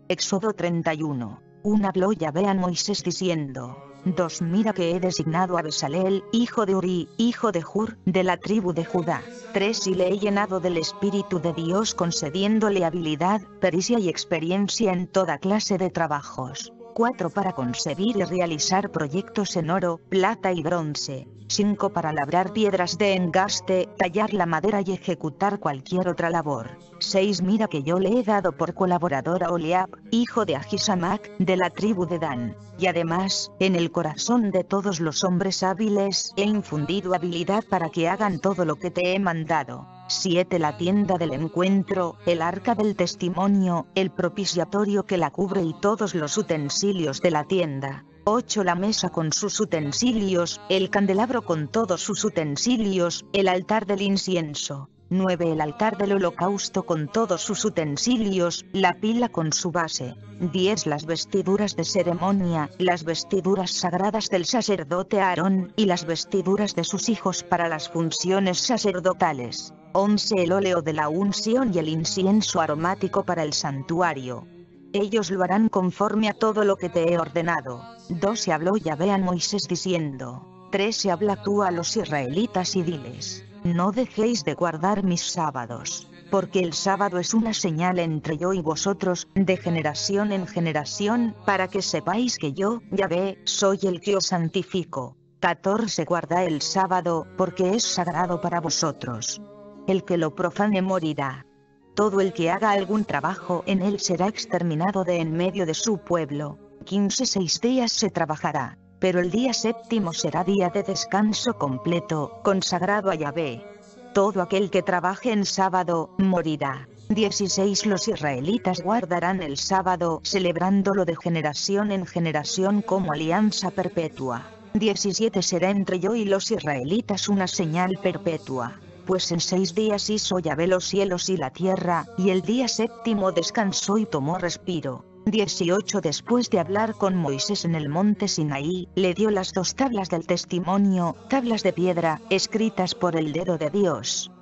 Éxodo 31. 1. Habló Yahvé a Moisés diciendo: 2. Mira que he designado a Besaleel, hijo de Uri, hijo de Hur, de la tribu de Judá. 3. Y le he llenado del Espíritu de Dios, concediéndole habilidad, pericia y experiencia en toda clase de trabajos. 4. Para concebir y realizar proyectos en oro, plata y bronce. 5. Para labrar piedras de engaste, tallar la madera y ejecutar cualquier otra labor. 6. Mira que yo le he dado por colaborador a Oliab, hijo de Ahisamac, de la tribu de Dan. Y además, en el corazón de todos los hombres hábiles he infundido habilidad para que hagan todo lo que te he mandado. 7. La tienda del encuentro, el arca del testimonio, el propiciatorio que la cubre y todos los utensilios de la tienda. 8. La mesa con sus utensilios, el candelabro con todos sus utensilios, el altar del incienso. 9. El altar del holocausto con todos sus utensilios, la pila con su base. 10. Las vestiduras de ceremonia, las vestiduras sagradas del sacerdote Aarón, y las vestiduras de sus hijos para las funciones sacerdotales. 11. El óleo de la unción y el incienso aromático para el santuario. Ellos lo harán conforme a todo lo que te he ordenado. 12. Habló Yahvé a Moisés diciendo: 13. Habla tú a los israelitas y diles: no dejéis de guardar mis sábados, porque el sábado es una señal entre yo y vosotros, de generación en generación, para que sepáis que yo, Yahvé, soy el que os santifico. 14. Guarda el sábado, porque es sagrado para vosotros. El que lo profane morirá. Todo el que haga algún trabajo en él será exterminado de en medio de su pueblo. 15. 6 días se trabajará, pero el día séptimo será día de descanso completo, consagrado a Yahvé. Todo aquel que trabaje en sábado, morirá. 16. Los israelitas guardarán el sábado, celebrándolo de generación en generación como alianza perpetua. 17. Será entre yo y los israelitas una señal perpetua. Pues en 6 días hizo Yahvé los cielos y la tierra, y el día séptimo descansó y tomó respiro. 18. Después de hablar con Moisés en el monte Sinaí, le dio las 2 tablas del testimonio, tablas de piedra, escritas por el dedo de Dios.